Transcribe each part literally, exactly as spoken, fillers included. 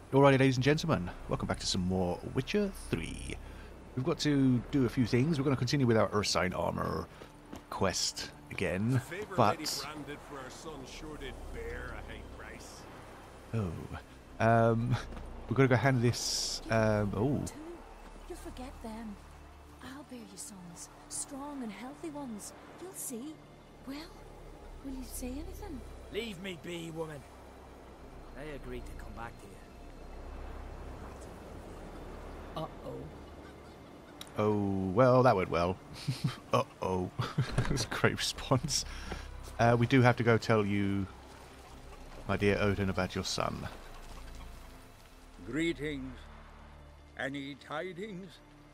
Alrighty, ladies and gentlemen, welcome back to some more Witcher three. We've got to do a few things. We're going to continue with our Ursine armor quest again, but oh, um, we've got to go handle this. Um, oh, you forget them. I'll bear you sons, strong and healthy ones. You'll see. Well, will you say anything? Leave me be, woman. I agreed to come back to you. Uh-oh. oh, well, that went well. Uh-oh. That was a great response. Uh, we do have to go tell you, my dear Odin, about your son. Greetings. Any tidings?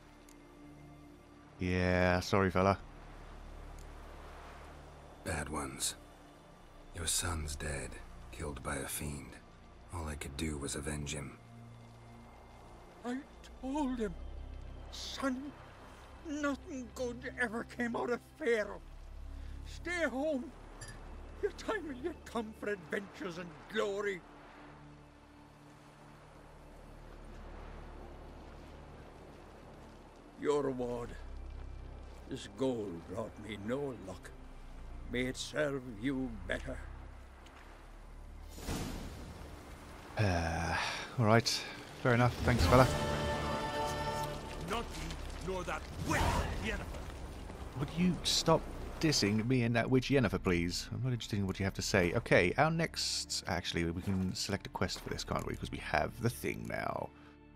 Yeah, sorry, fella. Bad ones. Your son's dead, killed by a fiend. All I could do was avenge him. I told him, son, nothing good ever came out of Pharaoh. Stay home. Your time will yet come for adventures and glory. Your reward. This gold brought me no luck. May it serve you better. Uh, alright. Fair enough. Thanks, fella. Not you, nor that witch, Yennefer. Would you stop dissing me and that witch Yennefer, please? I'm not interested in what you have to say. Okay, our next... Actually, we can select a quest for this, can't we? Because we have the thing now.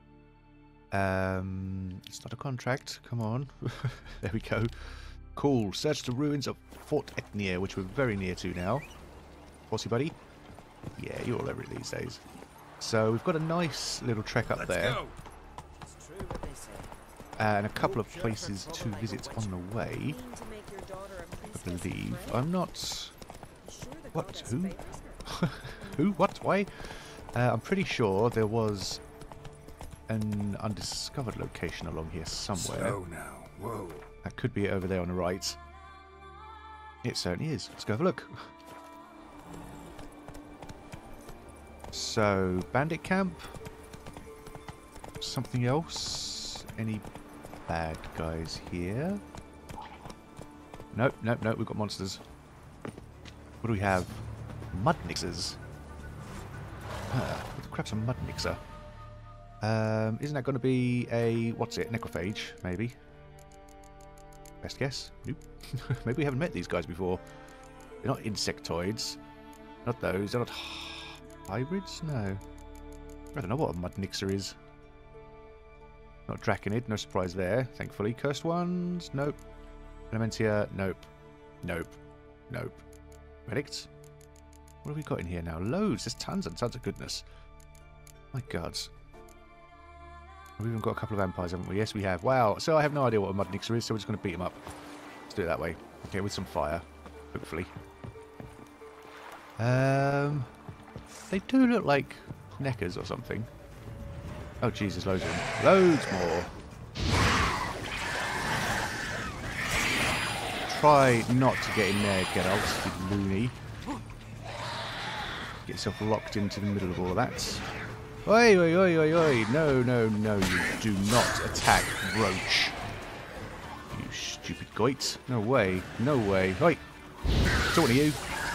Um, it's not a contract. Come on. There we go. Cool. Search the ruins of Fort Etnir, which we're very near to now. Horsey buddy? Yeah, you're all over it these days. So we've got a nice little trek up Let's there. go. It's true what they say. And a couple of places to visit on the way. I believe. I'm not... What? Who? Who? What? Why? Uh, I'm pretty sure there was an undiscovered location along here somewhere. Slow now. Whoa. That could be over there on the right. It certainly is. Let's go have a look. So, bandit camp. Something else? Any bad guys here? Nope, nope, nope. We've got monsters. What do we have? Mud nixers. Huh, what the crap's a mud nixer? Um, isn't that going to be a... What's it? Necrophage, maybe? Best guess? Nope. Maybe we haven't met these guys before. They're not insectoids. Not those. They're not hybrids? No. I don't know what a mud nixer is. Not Draconid. No surprise there, thankfully. Cursed ones? Nope. Elementia? Nope. Nope. Nope. Relicts? What have we got in here now? Loads. There's tons and tons of goodness. My gods. We've even got a couple of vampires, haven't we? Yes, we have. Wow. So I have no idea what a mud nixer is, so we're just going to beat him up. Let's do it that way. Okay, with some fire. Hopefully. Um, they do look like neckers or something. Oh, Jesus, loads of them. Loads more. Try not to get in there, Geralt, you loony. Get yourself locked into the middle of all of that. Oi, oi, oi, oi, oi. No, no, no, you do not attack Roach. You stupid goit. No way. No way. Oi. Talking to you.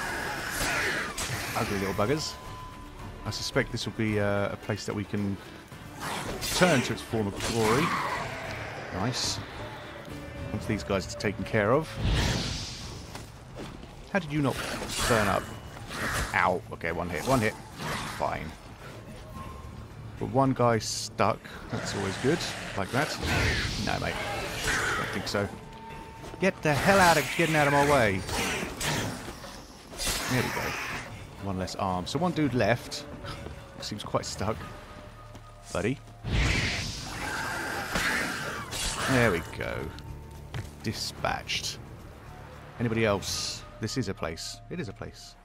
Ugly little buggers. I suspect this will be uh, a place that we can turn to its former glory. Nice. Once these guys are taken care of. How did you not burn up? Ow. Okay, one hit. One hit. Fine. But one guy stuck. That's always good. Like that. No, mate. Don't think so. Get the hell out of getting out of my way. There we go. One less arm. So one dude left. Seems quite stuck. Buddy. There we go. Dispatched. Anybody else? This is a place. It is a place.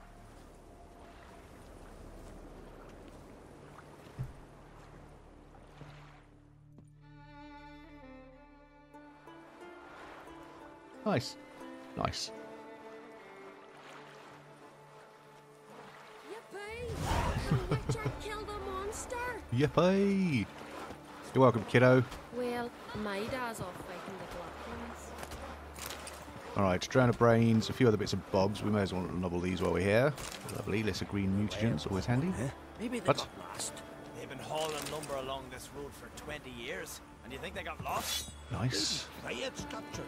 Nice. Nice. Yippee! The witcher killed a monster! Yippee! You're welcome, kiddo. Well, my dad's off fighting the Glocklands. Alright, Drown of Brains, a few other bits and bobs. We may as well nobble these while we're here. Lovely, lesser green mutagens, always handy. Maybe they What? got lost. They've been hauling lumber along this road for twenty years, and you think they got lost? Nice. Quiet capture.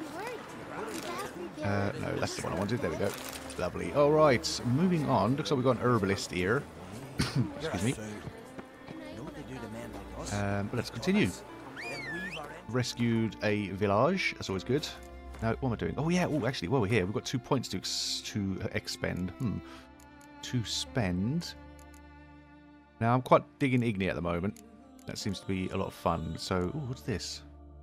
Uh, no, that's the one I wanted. There we go. Lovely. Alright, moving on. Looks like we've got an herbalist here. Excuse me. Know what they do to men like us? Um, but let's continue. Then weave our end. Rescued a village. That's always good. Now, what am I doing? Oh, yeah. Oh, actually, while we're here, we've got two points to, ex to expend. Hmm. To spend. Now, I'm quite digging Igni at the moment. That seems to be a lot of fun. So, ooh, what's this?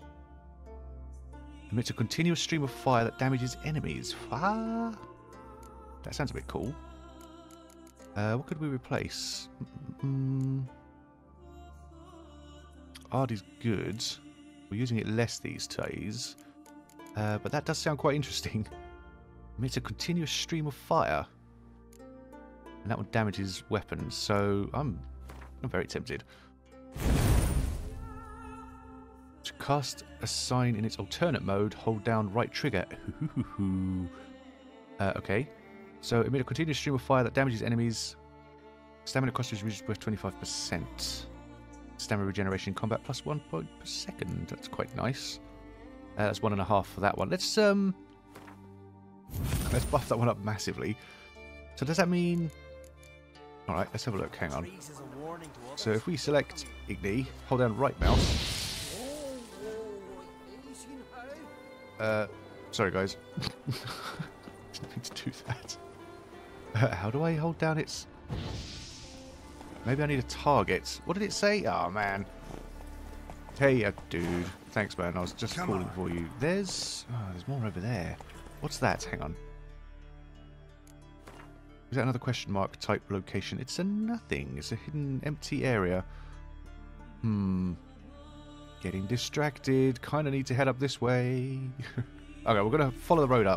Emits a continuous stream of fire that damages enemies. Ah, that sounds a bit cool. Uh, what could we replace? Mm-mm. Ard is good. We're using it less these days. Uh, but that does sound quite interesting. Emits a continuous stream of fire. And that one damages weapons. So I'm, I'm very tempted. To cast a sign in its alternate mode, hold down right trigger. uh, okay. So emit a continuous stream of fire that damages enemies. Stamina cost is reduced by twenty-five percent. Stamina regeneration in combat plus one point per second. That's quite nice. Uh, that's one and a half for that one. Let's um, let's buff that one up massively. So does that mean? All right, let's have a look. Hang on. Freeze is a warning to others. So if we select Igni, hold down right mouse. Uh, sorry guys. Didn't mean to do that. Uh, how do I hold down its? Maybe I need a target. What did it say? Oh man. Hey, uh, dude. Thanks, man. I was just Come calling on. for you. There's, oh, there's more over there. What's that? Hang on. Is that another question mark type location? It's a nothing. It's a hidden empty area. Hmm. Getting distracted. Kind of need to head up this way. Okay, we're going to follow the road up.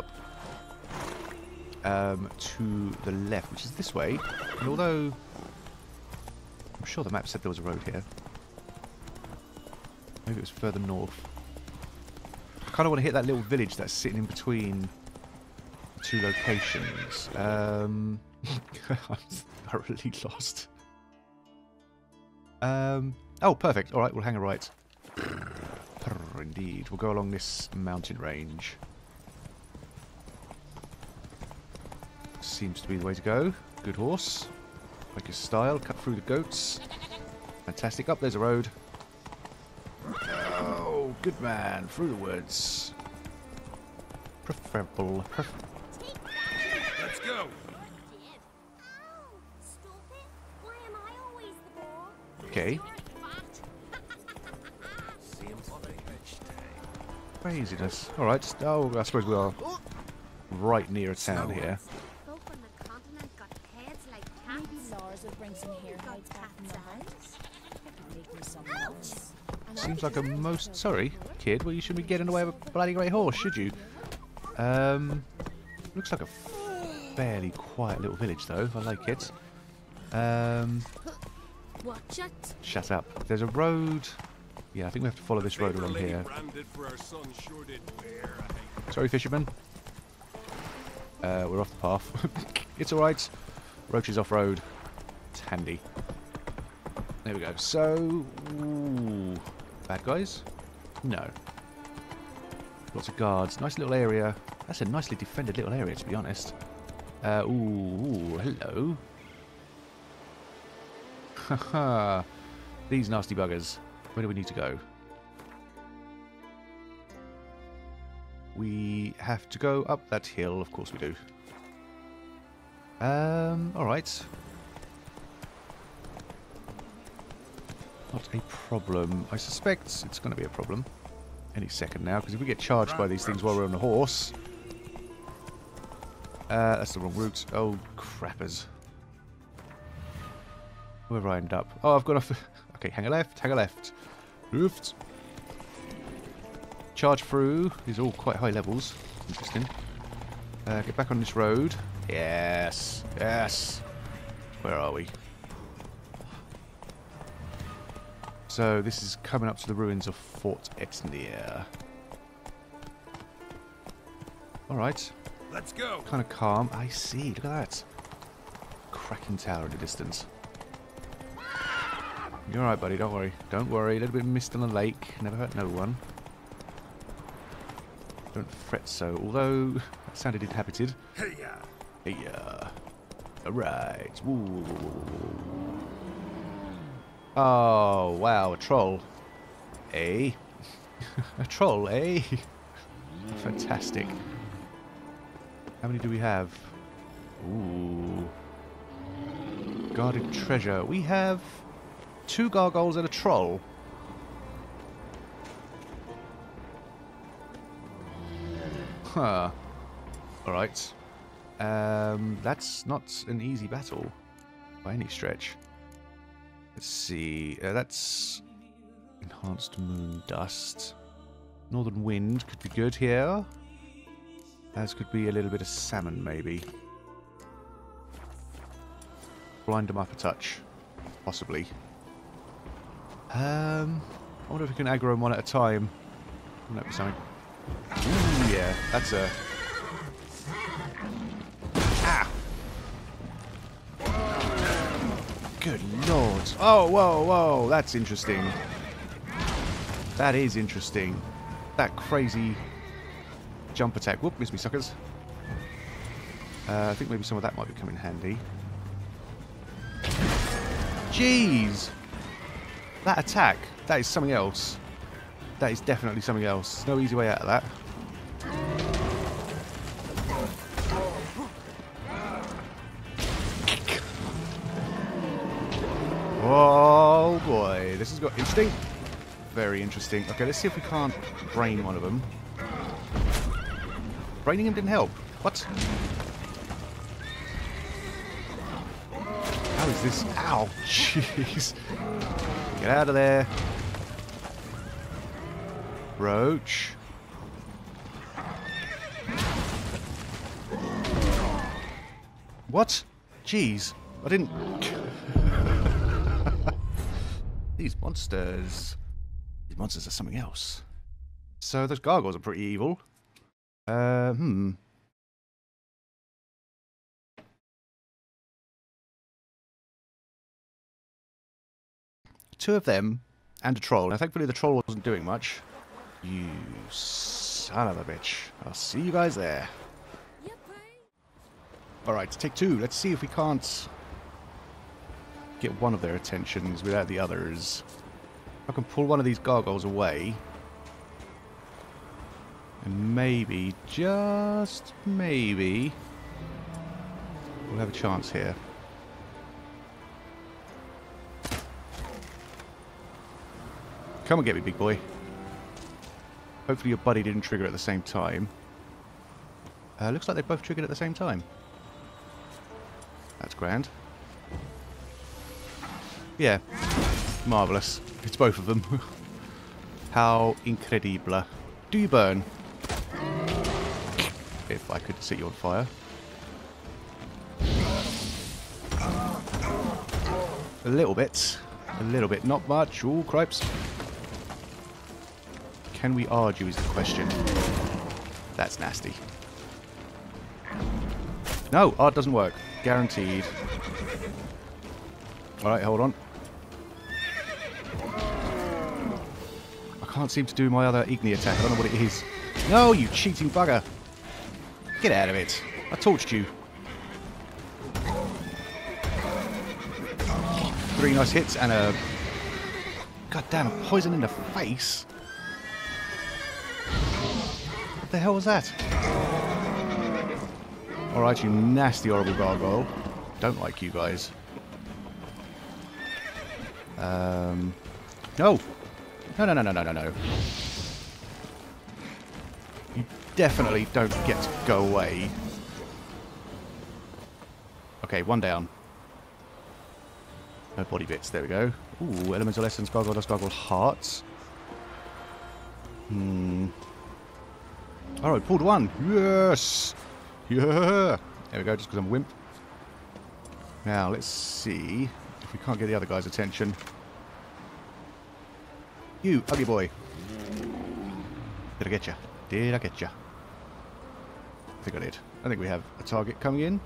Um, to the left, which is this way. And although I'm sure the map said there was a road here. Maybe it was further north. I kind of want to hit that little village that's sitting in between the two locations. Um, I'm thoroughly lost. Um, oh, perfect. All right, we'll hang a right. Indeed. We'll go along this mountain range. Seems to be the way to go. Good horse. Like his style. Cut through the goats. Fantastic. Up, there's a road. Oh, good man. Through the woods. Preferable. Pref Let's go. okay. Craziness. Alright. Oh, I suppose we are right near a town here. Maybe Lars will bring some hair hides back from the house. Make me some noise. And Seems I like a can most... Sorry, kid. Well, you shouldn't be getting away with a bloody great horse, should you? Um, looks like a fairly quiet little village, though. I like it. Um, Watch it. shut up. There's a road... Yeah, I think we have to follow this road along here. Branded for our son sure did bear, I think. Sorry, fisherman. Uh, we're off the path. It's alright. Roach is off-road. It's handy. There we go. So... Ooh, bad guys? No. Lots of guards. Nice little area. That's a nicely defended little area, to be honest. Uh, ooh, ooh, hello. Haha. These nasty buggers. Where do we need to go? We have to go up that hill. Of course we do. Um, alright. Not a problem. I suspect it's going to be a problem any second now, because if we get charged by these things while we're on the horse... Uh, that's the wrong route. Oh, crappers. Where have I ended up? Oh, I've gone off the... Okay, hang a left, hang a left. Left. Charge through. These are all quite high levels. Interesting. Uh, get back on this road. Yes. Yes. Where are we? So this is coming up to the ruins of Fort Etnir. Alright. Let's go. Kind of calm. I see. Look at that. Cracking tower in the distance. You're alright, buddy. Don't worry. Don't worry. A little bit of mist on the lake. Never hurt no one. Don't fret so. Although, that sounded inhabited. Hey-ya. Hey-ya. Alright. Woo. Oh, wow. A troll. Eh? A troll, eh? Fantastic. How many do we have? Ooh. Guarded treasure. We have two gargoyles and a troll. Huh. Alright. Um, that's not an easy battle by any stretch. Let's see. Uh, that's enhanced moon dust. Northern wind could be good here. As could be a little bit of salmon, maybe. Blind them up a touch. Possibly. Um, I wonder if we can aggro them one at a time. Wouldn't that be something? Ooh, yeah, that's a... Ah! Good lord. Oh, whoa, whoa, that's interesting. That is interesting. That crazy jump attack. Whoop, missed me, suckers. Uh, I think maybe some of that might become in handy. Jeez! That attack, that is something else. That is definitely something else. No easy way out of that. Oh boy, this has got interesting. Very interesting. Okay, let's see if we can't brain one of them. Braining him didn't help. What? How is this? Ow! Jeez. Get out of there. Roach. What? Jeez. I didn't... These monsters... These monsters are something else. So those gargoyles are pretty evil. Uh, hmm. Two of them and a troll. Now, thankfully, the troll wasn't doing much. You son of a bitch. I'll see you guys there. Alright, take two. Let's see if we can't get one of their attentions without the others. I can pull one of these gargoyles away. And maybe, just maybe, we'll have a chance here. Come and get me, big boy. Hopefully your buddy didn't trigger at the same time. Uh, looks like they both triggered at the same time. That's grand. Yeah. Marvellous. It's both of them. How incredible. Do you burn? If I could set you on fire. A little bit. A little bit. Not much. Ooh, cripes. Can we argue is the question. That's nasty. No, art doesn't work. Guaranteed. Alright, hold on. I can't seem to do my other Igni attack. I don't know what it is. No, you cheating bugger. Get out of it. I torched you. Three nice hits and a... goddamn poison in the face. What the hell was that? Alright, you nasty, horrible gargoyle. Don't like you guys. Um... No! No, no, no, no, no, no, no. You definitely don't get to go away. Okay, one down. No body bits, there we go. Ooh, elemental essence, gargoyle dust, gargoyle hearts. Hmm... Alright, pulled one. Yes! Yeah! There we go, just because I'm a wimp. Now, let's see if we can't get the other guy's attention. You, ugly boy. Did I get you? Did I get you? I think I did. I think we have a target coming in.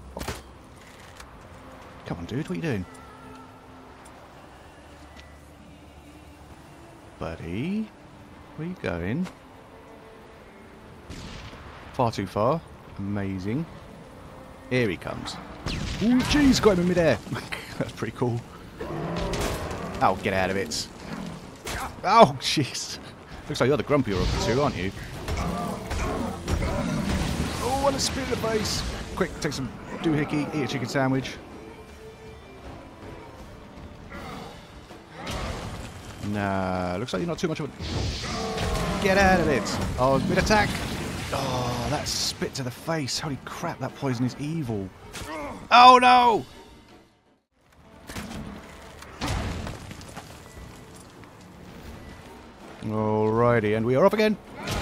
Come on, dude. What are you doing? Buddy? Where are you going? Far too far. Amazing. Here he comes. Ooh, jeez, got him in midair. That's pretty cool. Oh, get out of it. Oh, jeez. Looks like you're the grumpier of the two, aren't you? Oh, what a spin in the face. Quick, take some doohickey, eat a chicken sandwich. Nah, looks like you're not too much of a... Get out of it. Oh, mid-attack. Oh, that spit to the face. Holy crap, that poison is evil. Oh, no! Alrighty, and we are off again.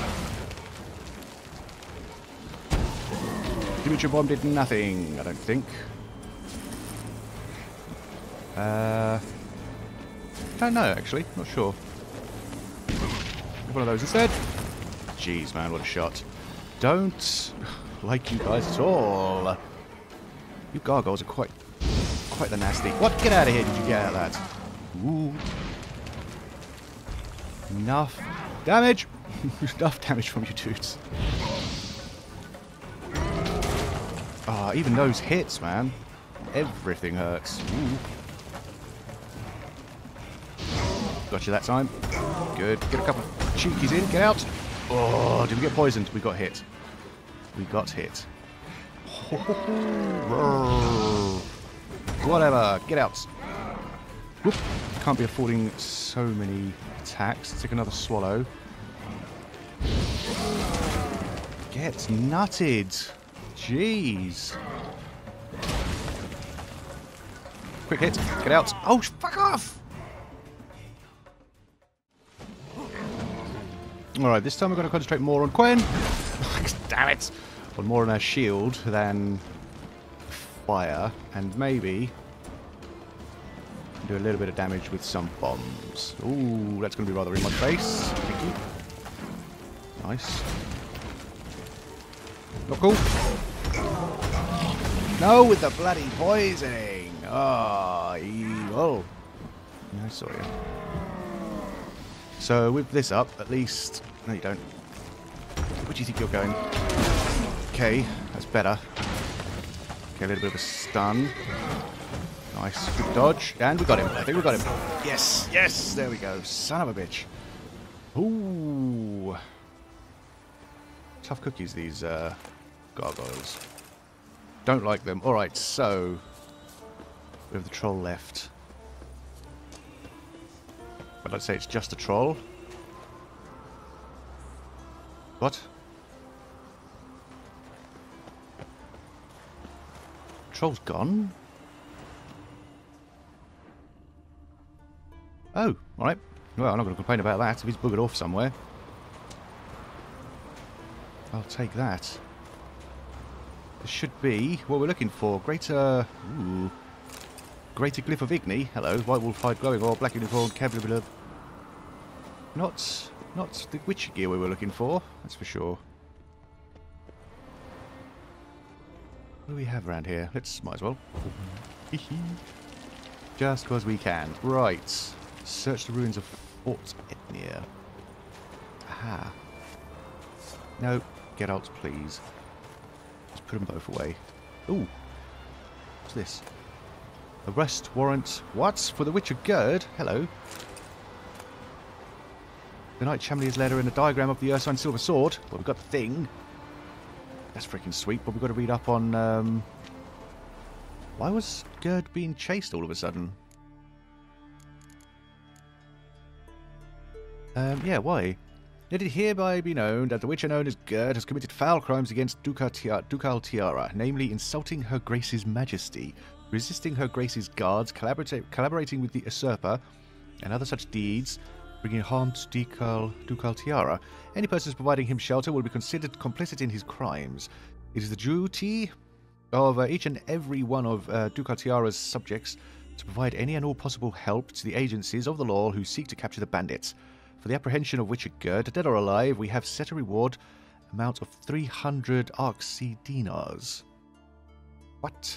Dimitri bomb did nothing, I don't think. Uh, don't know, actually. Not sure. One of those instead. Jeez, man, what a shot. Don't like you guys at all. You gargoyles are quite, quite the nasty. What? Get out of here! Did you get out of that? Ooh. Enough damage. Enough damage from you dudes. Ah, oh, even those hits, man. Everything hurts. Ooh. Got you that time. Good. Get a couple of cheekies in. Get out. Oh, did we get poisoned? We got hit. We got hit. Whatever. Get out. Whoop. Can't be affording so many attacks. Take another swallow. Get nutted. Jeez. Quick hit. Get out. Oh, fuck off. Alright, this time we're going to concentrate more on Quen. Damn it. On more on our shield than fire. And maybe do a little bit of damage with some bombs. Ooh, that's going to be rather in my face. Thank you. Nice. Not cool. No, with the bloody poisoning. Ah, oh, evil. I saw you. So with this up, at least... No, you don't. Where do you think you're going? Okay, that's better. Okay, a little bit of a stun. Nice, good dodge. And we got him. I think we got him. Yes, yes, there we go. Son of a bitch. Ooh. Tough cookies, these uh, gargoyles. Don't like them. Alright, so... we have the troll left. But I'd say it's just a troll. What? Troll's gone? Oh, alright. Well, I'm not going to complain about that if he's buggered off somewhere. I'll take that. This should be what we're looking for. Greater... Ooh. Greater Glyph of Igni. Hello. White Wolf Hide Glowing Ore. Black Unicorn. Kevlar. Not... Not the Witcher gear we were looking for. That's for sure. What do we have around here? Let's... Might as well. Just because we can. Right. Search the ruins of Fort Etnir. Aha. No. Get out, please. Let's put them both away. Ooh. What's this? Arrest warrant. What? For the Witcher Gerd? Hello. The Knight Chamelier's letter and a diagram of the Ursine Silver Sword. Well, we've got the thing. That's freaking sweet, but we've got to read up on... Um... Why was Gerd being chased all of a sudden? Um, yeah, why? Let it hereby be known that the Witcher known as Gerd has committed foul crimes against Ducal Tiara, Ducal Tiara, namely insulting Her Grace's Majesty, resisting Her Grace's guards, collaborating with the usurper, and other such deeds, bringing harm to Ducal, Ducal Tiara. Any persons providing him shelter will be considered complicit in his crimes. It is the duty of uh, each and every one of uh, Ducal Tiara's subjects to provide any and all possible help to the agencies of the law who seek to capture the bandits. For the apprehension of Witcher Gerd, dead or alive, we have set a reward amount of three hundred Arksea dinars. What?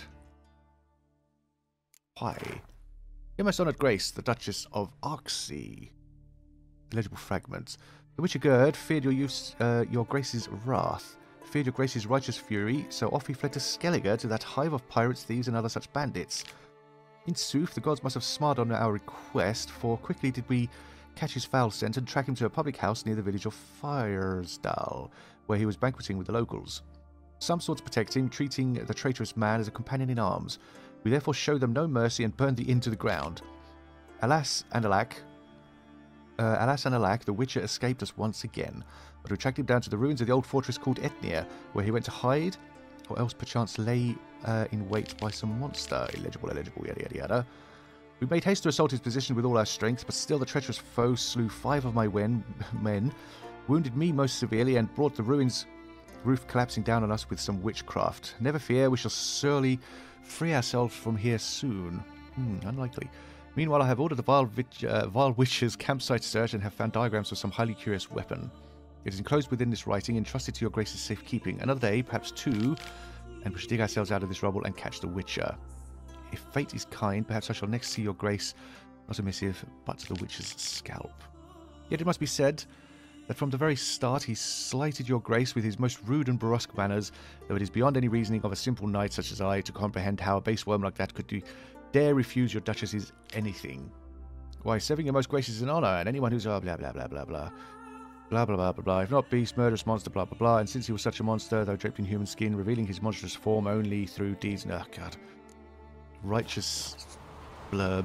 Why? Your most honoured Grace, the Duchess of Arksea. Illegible fragments. The Witcher Gerd feared your use, uh, your Grace's wrath, feared your Grace's righteous fury, so off he fled to Skellige, to that hive of pirates, thieves, and other such bandits. In sooth, the gods must have smiled on our request, for quickly did we catch his foul scent and track him to a public house near the village of Firesdal, where he was banqueting with the locals. Some sought to protect him, treating the traitorous man as a companion in arms. We therefore showed them no mercy and burned the inn to the ground. Alas and alack, uh, alas and alack, the Witcher escaped us once again, but we tracked him down to the ruins of the old fortress called Etnir, where he went to hide, or else perchance lay uh, in wait by some monster. Illegible, illegible, yada yada yada. We made haste to assault his position with all our strength, but still the treacherous foe slew five of my wen- men, wounded me most severely, and brought the ruins roof collapsing down on us with some witchcraft. Never fear, we shall surely free ourselves from here soon. Hmm, unlikely. Meanwhile, I have ordered the vile, witch, uh, vile witch's campsite search and have found diagrams of some highly curious weapon. It is enclosed within this writing, entrusted to your Grace's safekeeping. Another day, perhaps two, and we shall dig ourselves out of this rubble and catch the Witcher. If fate is kind, perhaps I shall next see your Grace, not a missive, but the Witcher's scalp. Yet it must be said that from the very start he slighted your Grace with his most rude and brusque manners, though it is beyond any reasoning of a simple knight such as I to comprehend how a base worm like that could do, dare refuse your Duchess's anything. Why, serving your most Grace is an honour, and anyone who's oh, blah blah blah blah blah. Blah blah blah blah blah. If not beast, murderous monster, blah blah blah. And since he was such a monster, though draped in human skin, revealing his monstrous form only through deeds. Oh god. Righteous blurb.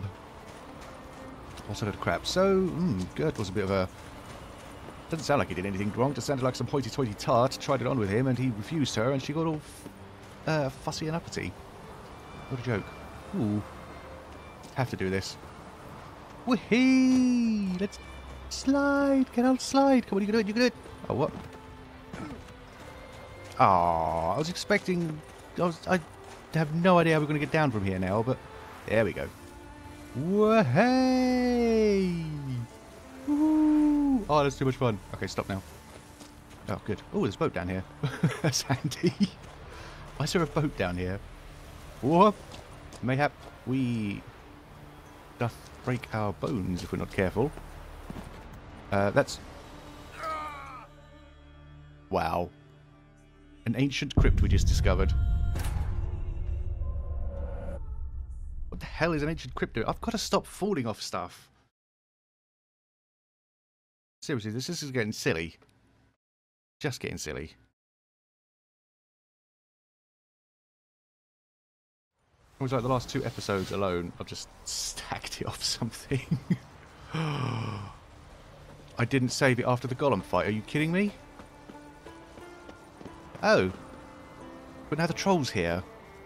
What sort of crap? So, mm, Gerd was a bit of a. Doesn't sound like he did anything wrong. Just sounded like some hoity-toity tart tried it on with him, and he refused her, and she got all uh, fussy and uppity. What a joke. Ooh. Have to do this. Whee! Let's slide. Get out, slide. Come on, you can do it. You can do it. Oh, what? Oh, I was expecting. I, was, I have no idea how we're going to get down from here now, but there we go. Whoa-hey! Woo! Oh, that's too much fun. Okay, stop now. Oh, good. Oh, there's a boat down here. That's handy. Why is there a boat down here? Whoop! Mayhap we doth break our bones if we're not careful. Uh, that's... Wow. An ancient crypt we just discovered. What the hell is an ancient crypt doing? I've got to stop falling off stuff. Seriously, this, this is getting silly. Just getting silly. It was like the last two episodes alone, I've just stacked it off something. I didn't save it after the golem fight. Are you kidding me? Oh. But now the troll's here.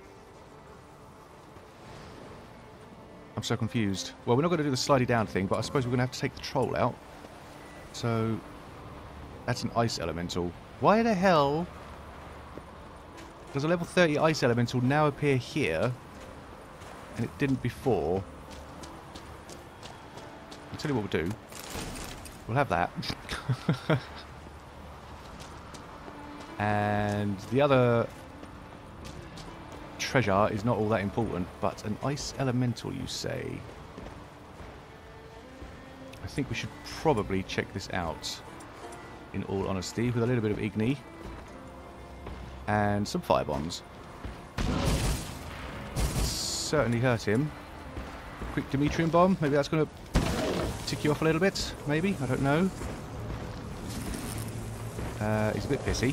I'm so confused. Well, we're not going to do the slidey down thing, but I suppose we're going to have to take the troll out. So, that's an ice elemental. Why the hell does a level thirty ice elemental now appear here, and it didn't before? I'll tell you what we'll do. We'll have that. And the other treasure is not all that important, but an ice elemental, you say? I think we should probably check this out, in all honesty, with a little bit of Igni and some fire bombs. Certainly hurt him. A quick Demetrian bomb, maybe that's going to tick you off a little bit, maybe, I don't know. Uh, he's a bit pissy.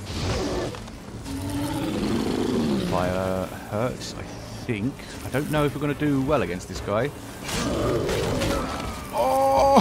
Fire hurts, I think. I don't know if we're going to do well against this guy. Oh!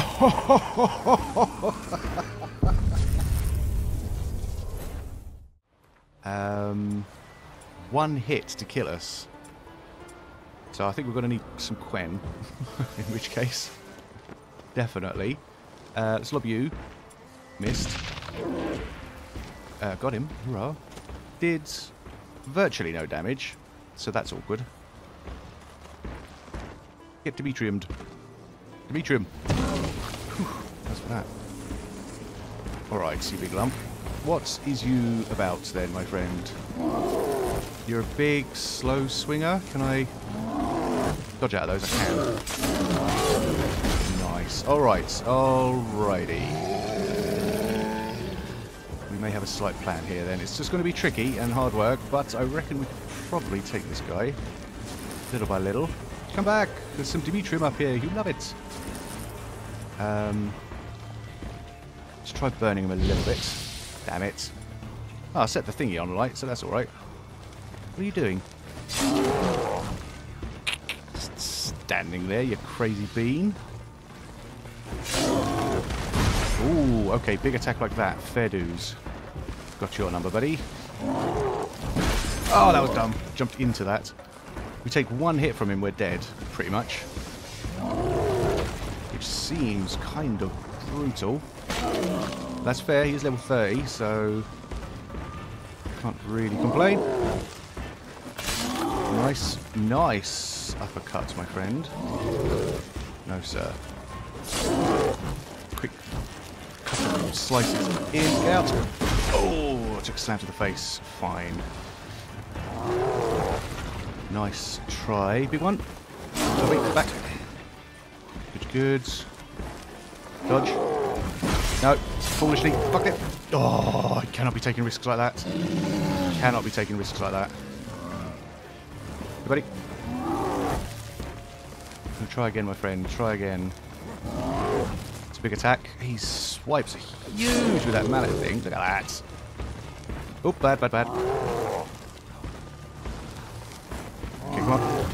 um, one hit to kill us. So I think we're going to need some Quen, in which case, definitely. Uh, let's lob you. Missed. Uh, got him. Hurrah. Did virtually no damage, so that's awkward. Get Demetriumed. Demetrium. Whew, that's for that. Alright, you big lump. What is you about then, my friend? You're a big, slow swinger. Can I dodge out of those? I can. Nice. Alright, alrighty. We may have a slight plan here then. It's just going to be tricky and hard work, but I reckon we could probably take this guy little by little. Come back! There's some Demetrium up here. You love it. Um, let's try burning him a little bit. Damn it. Oh, I set the thingy on light, so that's alright. What are you doing? Just standing there, you crazy bean. Ooh, okay, big attack like that. Fair dues. Got your number, buddy. Oh, that was dumb. Jumped into that. We take one hit from him, we're dead, pretty much. Which seems kind of brutal. That's fair, he's level thirty, so can't really complain. Nice, nice uppercut, my friend. No, sir. Quick couple of slices in, out. Oh, I took a slam to the face. Fine. Nice try. Big one. Oh, wait, back. Good, good. Dodge. No, foolishly. Fuck it. Oh, I cannot be taking risks like that. Cannot be taking risks like that. Hey, buddy. Gonna try again, my friend. Try again. It's a big attack. He swipes huge with that mallet thing. Look at that. Oh, bad, bad, bad. Okay, come on.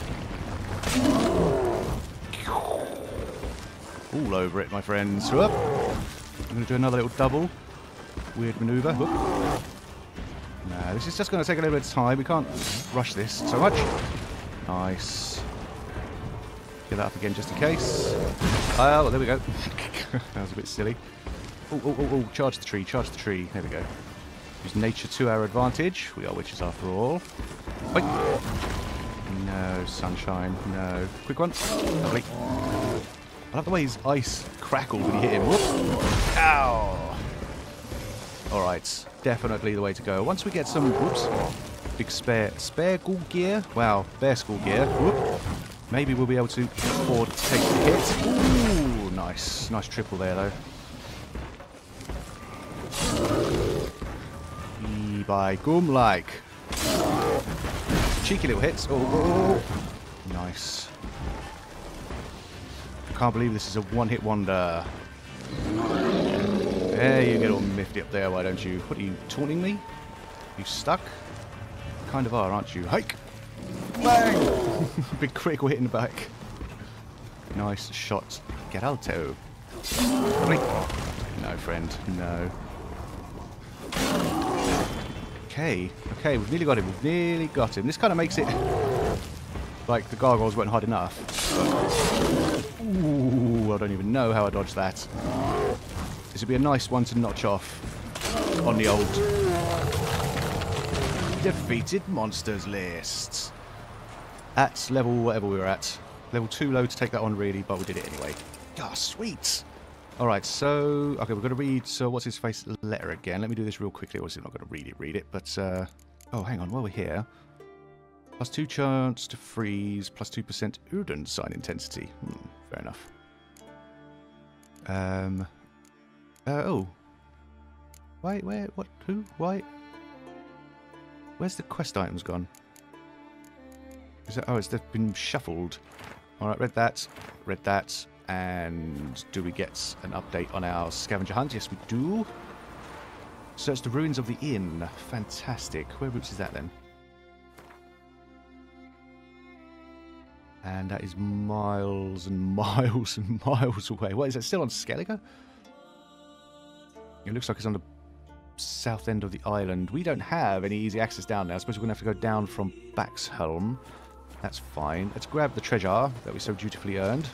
All over it, my friends. Whoop. I'm going to do another little double. Weird maneuver. Whoop. No, this is just going to take a little bit of time. We can't rush this so much. Nice. Get that up again just in case. Oh, well, there we go. That was a bit silly. Oh, oh, oh, oh, charge the tree, charge the tree. There we go. Use nature to our advantage. We are witches after all. Wait. No, sunshine. No. Quick one. Lovely. I love the way his ice crackled when you hit him. Whoop. Ow! Alright, definitely the way to go. Once we get some, whoops, big spare, spare ghoul gear. Wow, bear school gear. Whoop. Maybe we'll be able to afford to take the hit. Ooh, nice. Nice triple there, though. E by gum-like. Cheeky little hits. Oh, oh, oh. Nice. I can't believe this is a one-hit wonder. There you get all miffy up there, why don't you? What are you, taunting me? You stuck? Kind of are, aren't you? Hike! Bang! Big critical hit in the back. Nice shot. Get alto. No, friend. No. Okay. Okay, we've nearly got him. We've nearly got him. This kind of makes it like the gargoyles weren't hard enough. But... Ooh, I don't even know how I dodged that. This would be a nice one to notch off on the old defeated monsters list. At level whatever we were at. Level too low to take that on really, but we did it anyway. Ah, oh, sweet! Alright, so... Okay, we're going to read... So, what's his face letter again? Let me do this real quickly. Obviously, I'm not going to read it, read it, but... Uh, oh, hang on. While we're here... Plus two chance to freeze, plus two percent Uden sign intensity. Hmm, fair enough. Um... Uh, oh. Wait, where? What? Who? Why? Where's the quest items gone? Is that, oh, it's been shuffled. Alright, read that. Read that. And do we get an update on our scavenger hunt? Yes, we do. Search the ruins of the inn. Fantastic. Whereabouts is that then? And that is miles and miles and miles away. What, is that still on Skellige? It looks like it's on the south end of the island. We don't have any easy access down there. I suppose we're going to have to go down from Baxholm. That's fine. Let's grab the treasure that we so dutifully earned.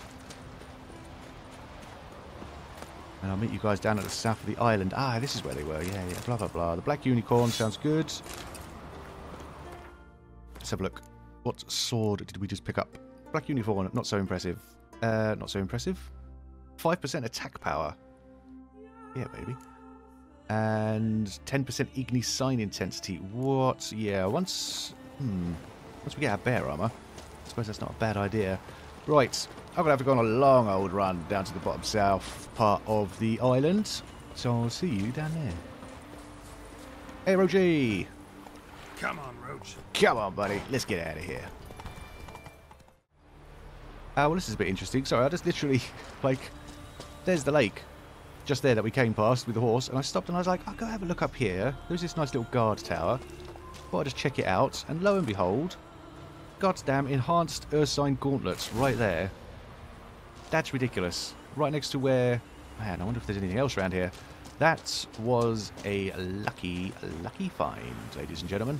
And I'll meet you guys down at the south of the island. Ah, this is where they were. Yeah, yeah. Blah, blah, blah. The Black Unicorn sounds good. Let's have a look. What sword did we just pick up? Black uniform, not so impressive. Uh, not so impressive. five percent attack power. Yeah, baby. And ten percent Igni sign intensity. What? Yeah, once... Hmm. Once we get our bear armor, I suppose that's not a bad idea. Right. I'm going to have to go on a long old run down to the bottom south part of the island. So I'll see you down there. Hey, Roji! Come on, Roach. Come on, buddy. Let's get out of here. Uh, well, this is a bit interesting. Sorry, I just literally, like, there's the lake. Just there that we came past with the horse. And I stopped and I was like, I'll go have a look up here. There's this nice little guard tower. Thought I'd just check it out. And lo and behold, goddamn enhanced Ursine gauntlets right there. That's ridiculous. Right next to where... Man, I wonder if there's anything else around here. That was a lucky, lucky find, ladies and gentlemen.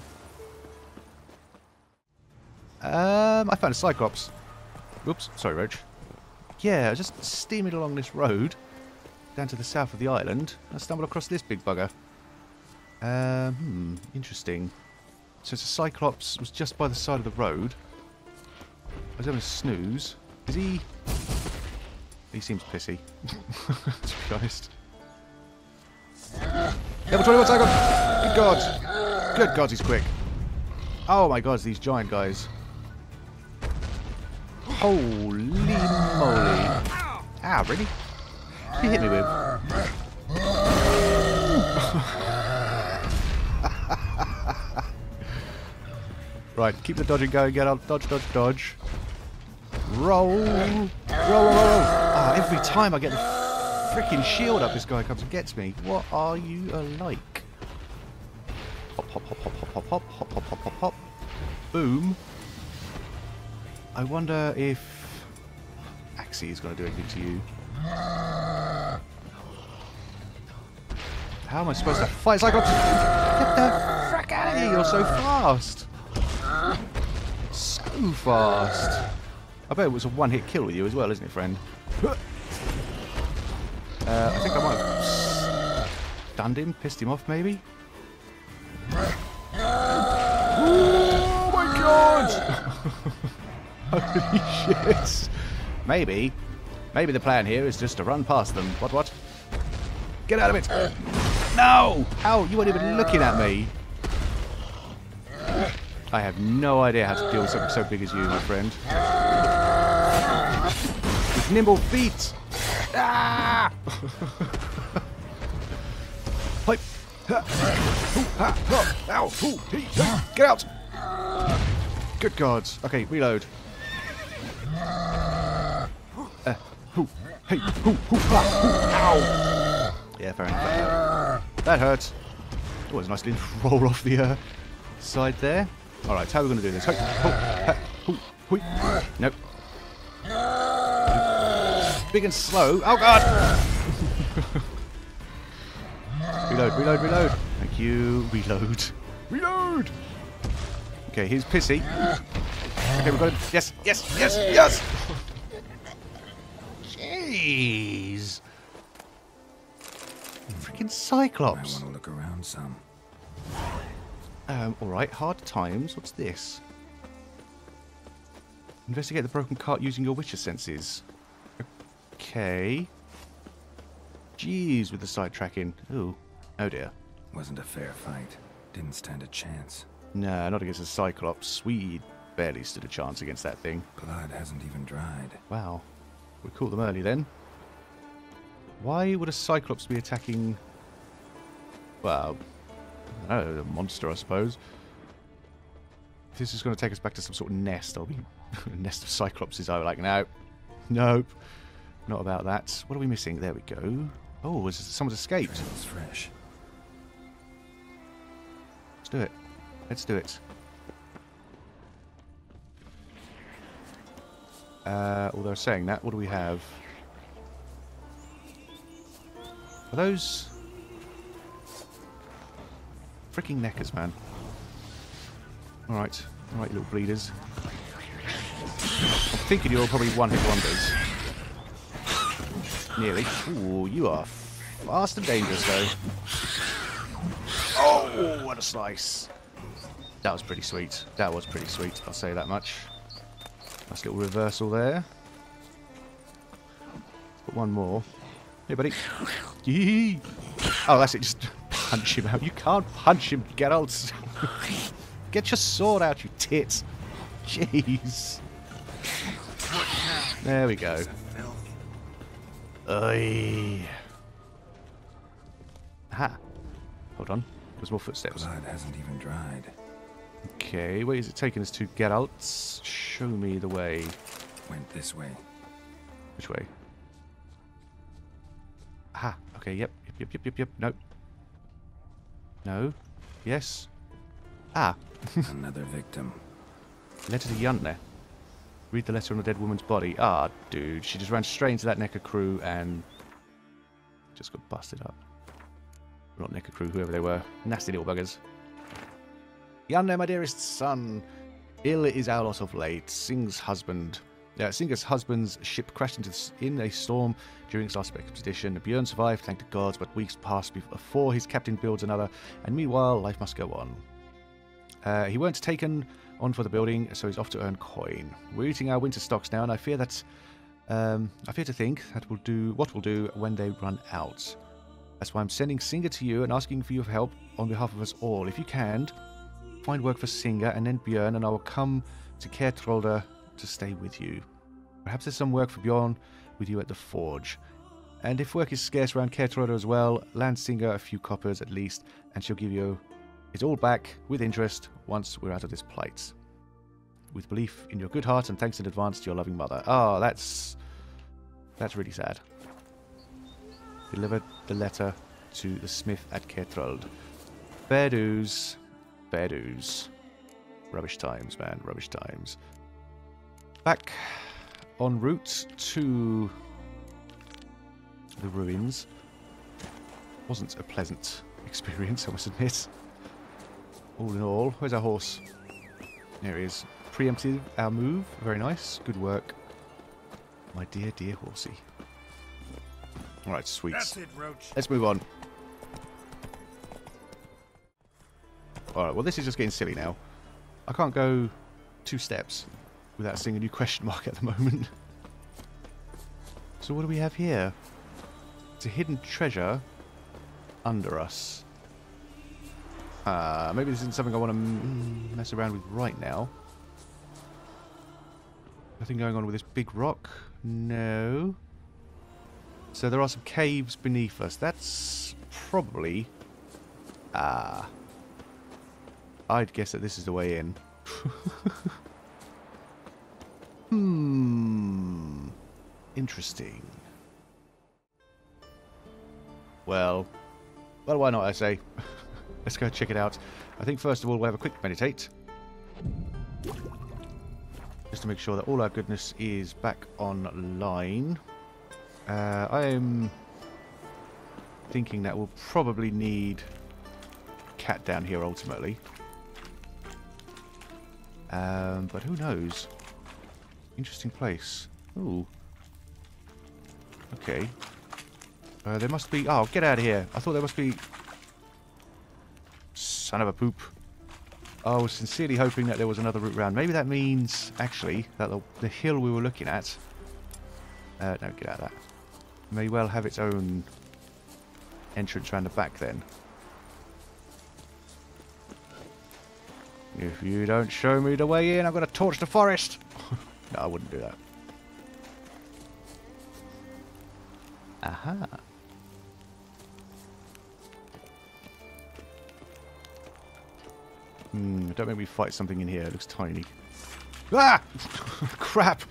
Um, I found a Cyclops. Oops, sorry, Roach. Yeah, I was just steaming along this road down to the south of the island. I stumbled across this big bugger. Um, hmm, interesting. So it's a Cyclops, was just by the side of the road. I was having a snooze. Is he... He seems pissy, to be honest. Level twenty-one Cyclops! Good God! Good God, he's quick. Oh my God, these giant guys. Holy moly. Ah, really? What did you hit me with? Right, keep the dodging going, get out, dodge, dodge, dodge. Roll! Roll, roll, roll! Ah, every time I get the freaking shield up, this guy comes and gets me. What are you like? Hop, hop, hop, hop, hop, hop, hop, hop, hop, hop, hop, hop. Boom. I wonder if Axie is going to do anything to you. How am I supposed to fight Cyclops? Get the frick out of here! You're so fast. So fast. I bet it was a one-hit kill with you as well, isn't it, friend? Uh, I think I might have stunned him, pissed him off, maybe? Oh my God! Holy shit! Maybe, maybe the plan here is just to run past them. What, what? Get out of it! No! How? You weren't even looking at me. I have no idea how to deal with something so big as you, my friend. With nimble feet! Ah! Pipe! Ow! Get out! Good gods. Okay, reload. Uh, hoo, hey, hoo, hoo, ha, hoo, ow! Yeah, fair enough. That hurt. That hurts. Oh, it's a nice little roll off the uh, side there. Alright, how are we going to do this? Hey, hoo, ha, hoo, hoo. Nope. Big and slow. Oh, God! Reload, reload, reload. Thank you. Reload. Reload! Okay, he's pissy. Okay, we've got him. Yes, yes, yes, yes! Jeez. Freaking Cyclops. I want to look around some. Um, alright, hard times. What's this? Investigate the broken cart using your Witcher senses. Okay. Jeez, with the sidetracking. Ooh. Oh dear. Wasn't a fair fight. Didn't stand a chance. Nah, not against a Cyclops. We barely stood a chance against that thing. Blood hasn't even dried. Wow. We caught them early then. Why would a Cyclops be attacking... Well, I don't know, a monster, I suppose. If this is going to take us back to some sort of nest, I'll be... a nest of Cyclopses. I was like, no. Nope. Not about that. What are we missing? There we go. Oh, someone's escaped. Trail's fresh. Let's do it. Let's do it. Uh, although saying that, what do we have? Are those... freaking neckers, man. Alright. Alright, you little bleeders. I'm thinking you're probably one-hit wonders. Nearly. Ooh, you are fast and dangerous, though. Oh, what a slice. That was pretty sweet. That was pretty sweet, I'll say that much. Nice little reversal there. Got one more. Hey, buddy. Yee. Oh, that's it. Just punch him out. You can't punch him, Geralt. Get your sword out, you tits. Jeez. There we go. Oi. Ha. Hold on. There's more footsteps. Blood hasn't even dried. Okay, where is it taking us to, Geralt? Show me the way. Went this way. Which way? Aha. Okay, yep. Yep, yep, yep, yep, yep. No. No. Yes. Ah. Another victim. Letter to Yuntner. Read the letter on the dead woman's body. Ah, dude. She just ran straight into that Necker crew and just got busted up. Not Necker crew, whoever they were. Nasty little buggers. Yuntner, my dearest son. Ill is our lot of late. Singh's husband. Uh, Singh's husband's ship crashed into s- in a storm during its last expedition. Björn survived, thank the gods, but weeks passed before his captain builds another, and meanwhile, life must go on. Uh, he weren't taken on for the building, so he's off to earn coin. We're eating our winter stocks now, and I fear that um, I fear to think that we'll do what we'll do when they run out. That's why I'm sending Singer to you and asking for your help on behalf of us all. If you can, find work for Singer and then Björn, and I will come to Kertrolder to stay with you. Perhaps there's some work for Björn with you at the forge. And if work is scarce around Kertrolder as well, land Singer a few coppers at least, and she'll give you it all back with interest once we're out of this plight. With belief in your good heart and thanks in advance to your loving mother. Oh, that's that's really sad. Delivered the letter to the smith at Kertrold. Fair dues. Fair dues. Rubbish times, man. Rubbish times. Back en route to the ruins. Wasn't a pleasant experience, I must admit. All in all, where's our horse? There he is. Preemptive, our move. Very nice. Good work. My dear, dear horsey. Alright, sweet. That's it, Roach. Let's move on. Alright, well this is just getting silly now. I can't go two steps without seeing a new question mark at the moment. So what do we have here? It's a hidden treasure under us. Uh, maybe this isn't something I want to mm, mess around with right now. Nothing going on with this big rock? No. So there are some caves beneath us. That's probably... Ah. I'd guess that this is the way in. Hmm. Interesting. Well, well, why not, I say. Let's go check it out. I think first of all we'll have a quick meditate. Just to make sure that all our goodness is back online. Uh, I am thinking that we'll probably need Cat down here ultimately. Um, but who knows? Interesting place. Ooh. Okay. Uh, there must be... Oh, get out of here. I thought there must be... Son of a poop. I was sincerely hoping that there was another route round. Maybe that means, actually, that the, the hill we were looking at... Uh, no, get out of that. May well have its own entrance around the back then. If you don't show me the way in, I'm going to torch the forest! No, I wouldn't do that. Aha. Hmm, don't make me fight something in here. It looks tiny. Ah! Crap!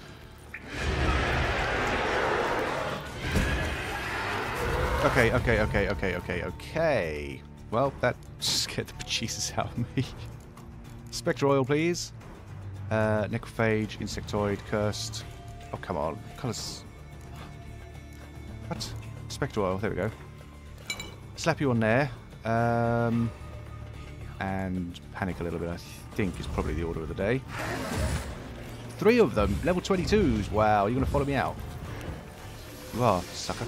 Okay, okay, okay, okay, okay, okay. Well, that scared the bejesus out of me. Spectre oil, please. Uh, necrophage, insectoid, cursed. Oh, come on. Colours. What? Spectre oil, there we go. Slap you on there. Um, and panic a little bit, I think, is probably the order of the day. Three of them, level twenty-twos. Wow, you're going to follow me out? You are, sucker.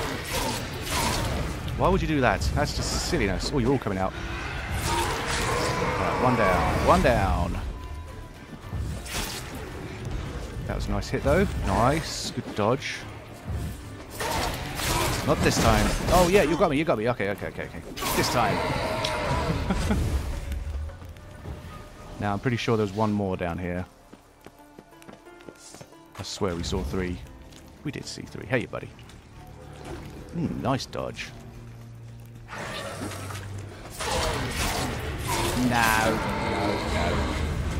Why would you do that? That's just silliness. Oh, you're all coming out. Right, one down. One down. That was a nice hit, though. Nice. Good dodge. Not this time. Oh, yeah, you got me, you got me. Okay, okay, okay, okay. This time. Now, I'm pretty sure there's one more down here. I swear we saw three. We did see three. Hey, buddy. Mm, nice dodge. No, no, no.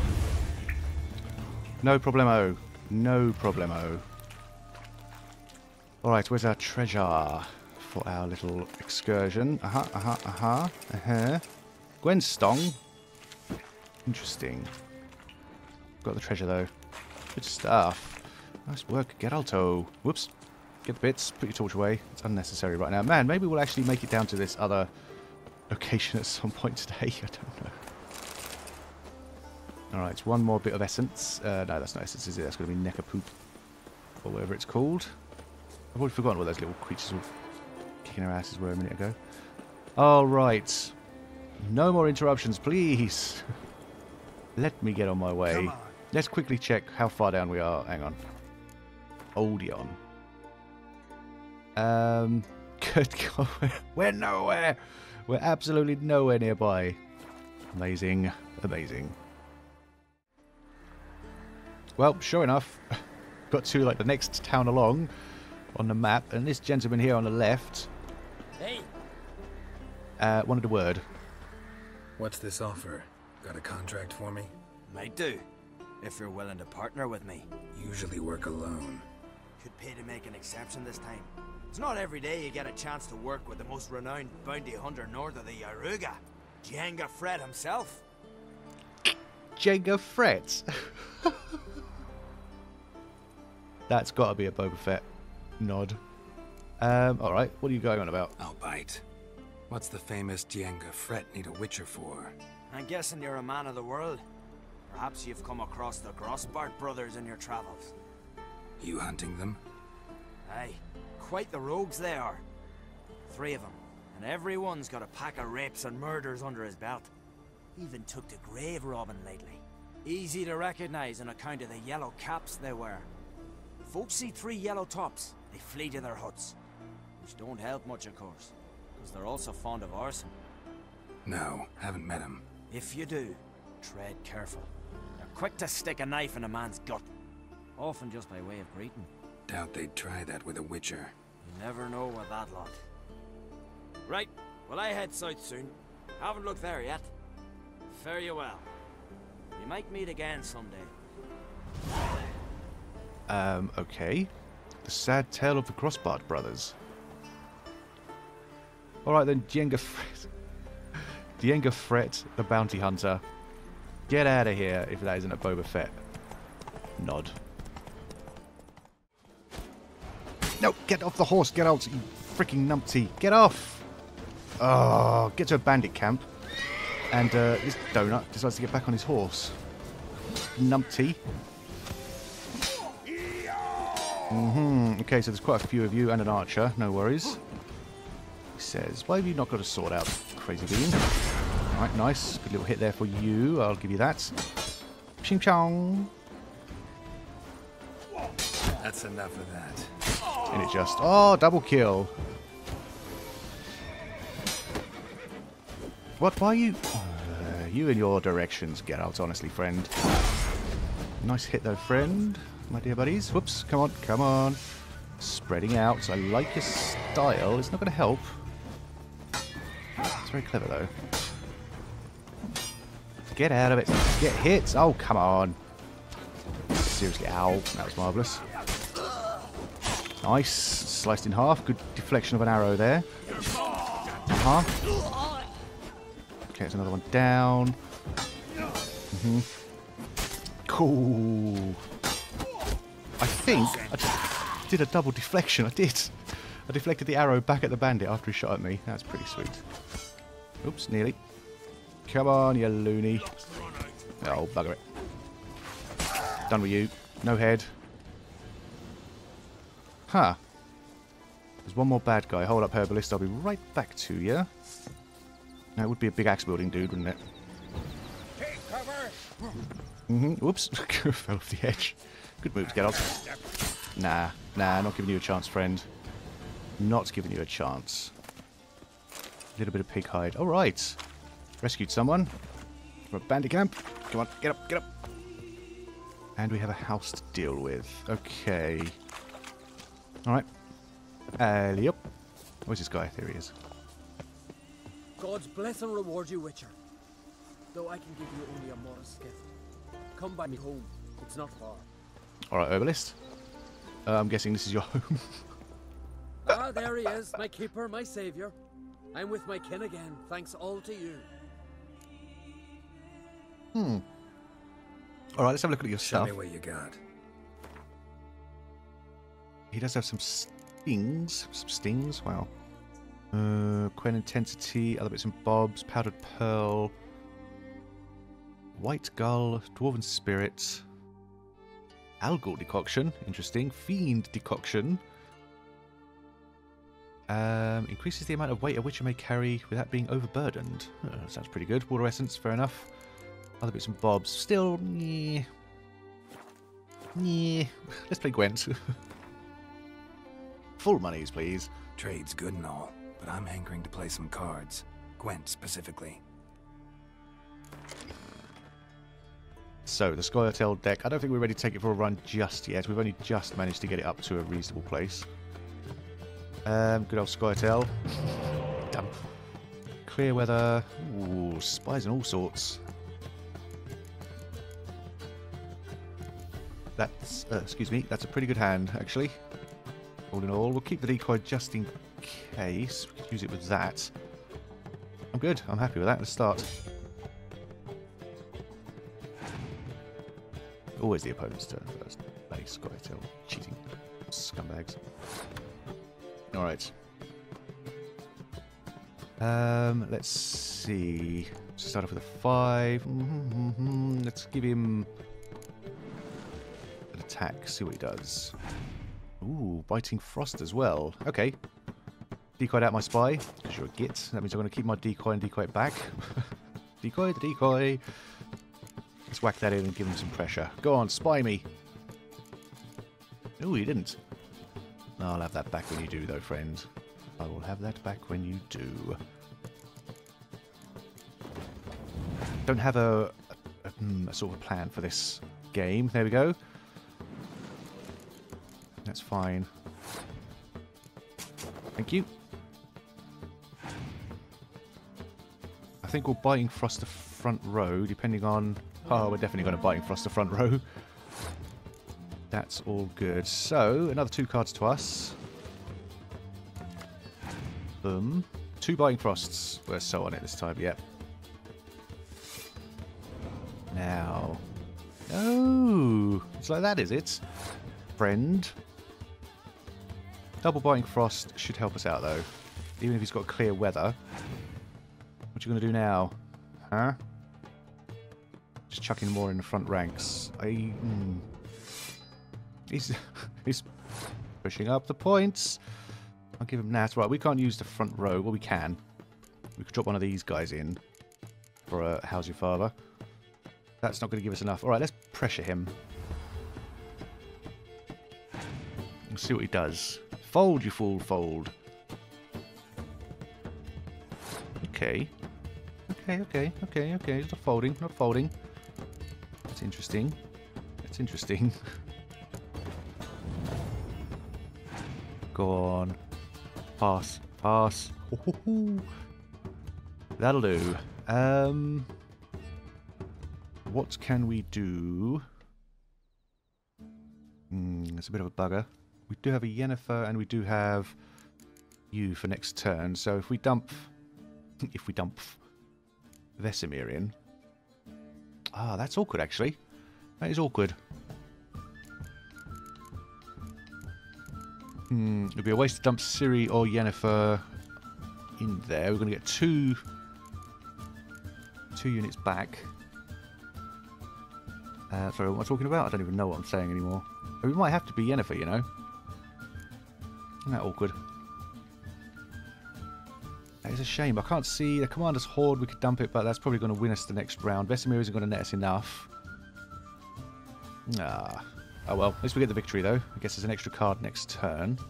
No problemo. No problemo. Alright, where's our treasure for our little excursion? Uh-huh, uh-huh, uh-huh, uh-huh. Gwen's stong. Interesting. Got the treasure, though. Good stuff. Nice work, Geralto. Whoops. Get the bits, put your torch away. It's unnecessary right now. Man, maybe we'll actually make it down to this other location at some point today. I don't know. Alright, one more bit of essence. Uh, no, that's not essence, is it? That's going to be Necker Poop. Or whatever it's called. I've already forgotten what those little creatures were kicking our asses were a minute ago. Alright. No more interruptions, please. Let me get on my way. Come on. Let's quickly check how far down we are. Hang on. Odeon. Um, good God. We're nowhere. We're absolutely nowhere nearby. Amazing. Amazing. Well, sure enough, got to like the next town along on the map, and this gentleman here on the left Hey, uh, wanted a word. What's this offer? Got a contract for me? might do. If you're willing to partner with me. Usually work alone. Could pay to make an exception this time. It's not every day you get a chance to work with the most renowned bounty hunter north of the Yaruga, Jenga Fred himself. Jenga Fret. That's got to be a Boba Fett nod. Um, alright, what are you going on about? I'll bite. What's the famous Jenga Fret need a witcher for? I'm guessing you're a man of the world. Perhaps you've come across the Grossbart brothers in your travels. You hunting them? Aye, quite the rogues they are. Three of them, and everyone's got a pack of rapes and murders under his belt. Even took to grave robbing lately. Easy to recognize on account of the yellow caps they wear. Folks see three yellow tops, they flee to their huts. Which don't help much, of course, because they're also fond of arson. No, haven't met him. If you do, tread careful. They're quick to stick a knife in a man's gut, often just by way of greeting. Doubt they'd try that with a witcher. You never know with that lot. Right, well I head south soon. Haven't looked there yet. Fare you well. We might meet again someday. Um, okay. The sad tale of the Grossbart brothers. Alright then, Jenga Fret. Jenga Fret, the bounty hunter. Get out of here if that isn't a Boba Fett nod. No, get off the horse, get out, you freaking numpty. Get off! Oh, get to a bandit camp. And uh, this donut decides to get back on his horse. Numpty. Mm-hmm. Okay, so there's quite a few of you and an archer. No worries. He says, why have you not got a sword out, crazy bean? Alright, nice. Good little hit there for you. I'll give you that. Ching chong. That's enough of that. And it just... Oh, double kill. What? Why are you... Uh, you and your directions. Get out, honestly, friend. Nice hit, though, friend. My dear buddies. Whoops. Come on. Come on. Spreading out. I like your style. It's not going to help. It's very clever, though. Get out of it. Get hit. Oh, come on. Seriously. Ow. That was marvellous. Nice. Sliced in half. Good deflection of an arrow there. Uh-huh. Okay, there's another one down. Mm-hmm. Cool. I think I just did a double deflection. I did. I deflected the arrow back at the bandit after he shot at me. That's pretty sweet. Oops, nearly. Come on, you loony. Oh, bugger it. Done with you. No head. Huh. There's one more bad guy. Hold up, herbalist. I'll be right back to you. Now, it would be a big axe wielding dude, wouldn't it? Take cover! Mm-hmm. Whoops. Fell off the edge. Good move, Geralt. Nah, nah, not giving you a chance, friend. Not giving you a chance. A little bit of pig hide. All right. Rescued someone from a bandit camp. Come on, get up, get up. And we have a house to deal with. Okay. All right. Uh, yep. Where's this guy? There he is. God's bless and reward you, Witcher. Though I can give you only a modest gift. Come by me home. It's not far. All right, herbalist. Uh, I'm guessing this is your home. Ah, there he is, my keeper, my saviour. I'm with my kin again, thanks all to you. Hmm. All right, let's have a look at your Show stuff. me what you got. He does have some stings. Some stings? Wow. Uh, Quen Intensity, other bits and bobs, Powdered Pearl, White Gull, Dwarven Spirit, Algal Decoction, interesting, Fiend Decoction, um, increases the amount of weight a witcher may carry without being overburdened. Oh, that sounds pretty good. Water Essence, fair enough. Other bits and bobs, still, yeah. Yeah. Let's play Gwent. Full monies, please. Trade's good and all, but I'm hankering to play some cards. Gwent specifically. So, the Sky Hotel deck, I don't think we're ready to take it for a run just yet. We've only just managed to get it up to a reasonable place. Um, good old Sky Hotel. Dump. Clear weather. Ooh, spies and all sorts. That's, uh, excuse me, that's a pretty good hand, actually. All in all, we'll keep the decoy just in case. We could use it with that. I'm good. I'm happy with that. Let's start. Always the opponent's turn first. Nice, got it. Cheating. Scumbags. Alright. Um, let's see. Let's start off with a five. Mm-hmm. Let's give him an attack, see what he does. Ooh, Biting Frost as well. Okay. Decoyed out my spy, because you're a git. That means I'm going to keep my decoy and decoy it back. Decoy the decoy. Let's whack that in and give him some pressure. Go on, spy me. Ooh, he didn't. I'll have that back when you do, though, friend. I will have that back when you do. Don't have a, a, a, a sort of plan for this game. There we go. That's fine. Thank you. I think we're Biting Frost the front row, depending on... Oh, we're definitely going to Biting Frost the front row. That's all good. So, another two cards to us. Boom. Two Biting Frosts. We're so on it this time, yep. Now. Oh, it's like that, is it? Friend. Double Biting Frost should help us out, though. Even if he's got clear weather. What you going to do now? Huh? Just chucking more in the front ranks. I... Mm. He's, he's pushing up the points. I'll give him that. Right, we can't use the front row. Well, we can. We could drop one of these guys in for a uh, How's Your Father. That's not going to give us enough. Alright, let's pressure him. Let's see what he does. Fold, you fool, fold. Okay. Okay, okay, okay, okay. He's not folding, not folding. That's interesting. That's interesting. Go on. Pass. Pass. That'll do. Um, what can we do? Hmm, it's a bit of a bugger. We do have a Yennefer and we do have you for next turn. So if we dump... if we dump Vesemirian... Ah, that's awkward, actually. That is awkward. Hmm, it'd be a waste to dump Ciri or Yennefer in there. We're going to get two... two units back. Uh, sorry, what am I talking about? I don't even know what I'm saying anymore. We might have to be Yennefer, you know. Isn't that awkward? That is a shame. I can't see the Commander's Horde. We could dump it, but that's probably going to win us the next round. Vesemir isn't going to net us enough. Ah. Oh well, at least we get the victory though. I guess there's an extra card next turn.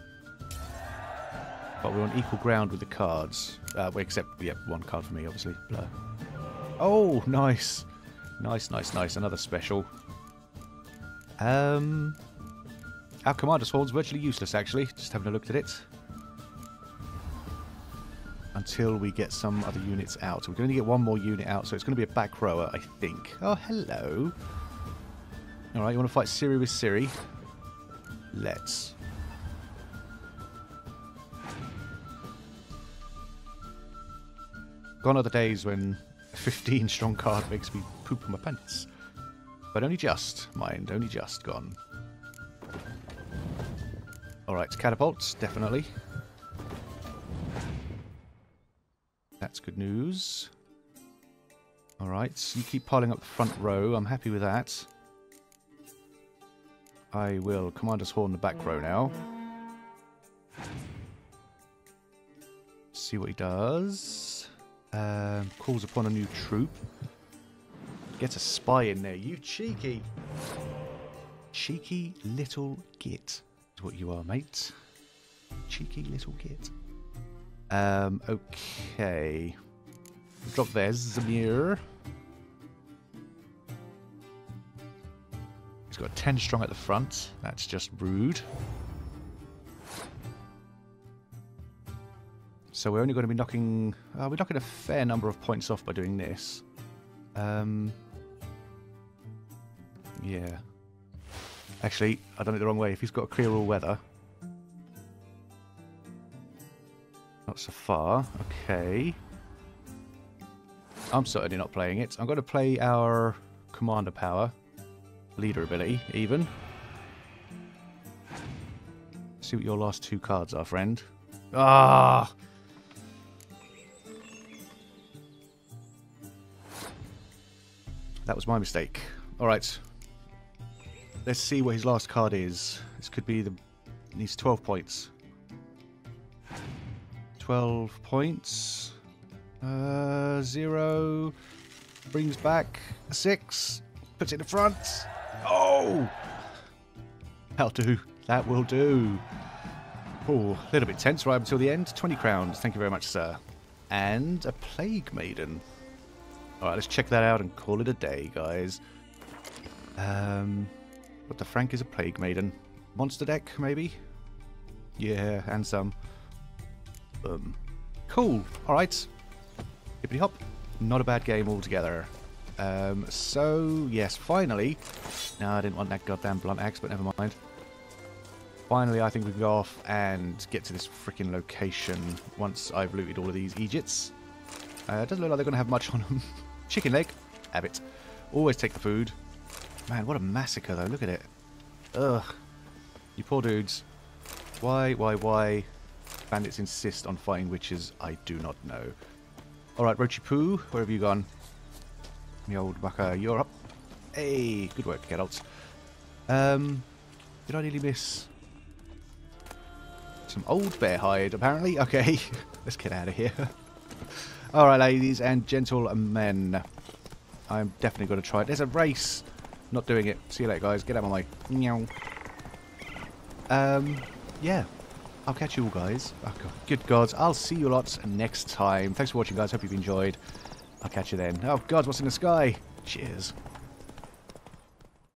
But we're on equal ground with the cards. Uh, well, except, yeah, one card for me, obviously. Blur. Oh, nice. Nice, nice, nice. Another special. Um, our Commander's Horn's virtually useless, actually. Just having a look at it. Until we get some other units out. So we're going to get one more unit out, so it's going to be a back rower, I think. Oh, hello. Alright, you want to fight Siri with Siri? Let's. Gone are the days when a fifteen strong card makes me poop my pants. But only just, mind, only just gone. Alright, catapults, definitely. That's good news. Alright, so you keep piling up the front row. I'm happy with that. I will Commander's Horn the back row now. See what he does. Um, calls upon a new troop. Gets a spy in there. You cheeky. Cheeky little git is what you are, mate. Cheeky little git. Um, okay. Drop there, Zamir. He's got ten strong at the front. That's just rude. So we're only going to be knocking... Uh, we're knocking a fair number of points off by doing this. Um, yeah. Actually, I've done it the wrong way. If he's got clear all weather... Not so far. Okay. I'm certainly not playing it. I'm going to play our commander power. Leader ability, even. See what your last two cards are, friend. Ah! That was my mistake. Alright. Let's see what his last card is. This could be the... He needs twelve points. twelve points. Uh, zero. Brings back a six. Puts it in the front. Oh! That'll do. That will do. Oh, a little bit tense right up until the end. twenty crowns. Thank you very much, sir. And a Plague Maiden. Alright, let's check that out and call it a day, guys. Um, what the Frank is a Plague Maiden. Monster deck, maybe? Yeah, and some. Um, cool. Alright. Hippity hop. Not a bad game altogether. Um, so, yes, finally. No, I didn't want that goddamn blunt axe, but never mind. Finally, I think we can go off and get to this freaking location once I've looted all of these Egypts. Uh, it doesn't look like they're going to have much on them. Chicken leg. Have it. Always take the food. Man, what a massacre, though. Look at it. Ugh. You poor dudes. Why, why, why? Bandits insist on fighting witches. I do not know. Alright, Roachy Poo, where have you gone? Me old bucker, you're up. Hey, good work, Geralt. Um, did I nearly miss some old bear hide, apparently? Okay, let's get out of here. Alright, ladies and gentlemen. I'm definitely going to try it. There's a race. Not doing it. See you later, guys. Get out of my way. Meow. Um, yeah. I'll catch you all, guys. Oh, God. Good gods. I'll see you lots next time. Thanks for watching, guys. Hope you've enjoyed. I'll catch you then. Oh, God, what's in the sky? Cheers.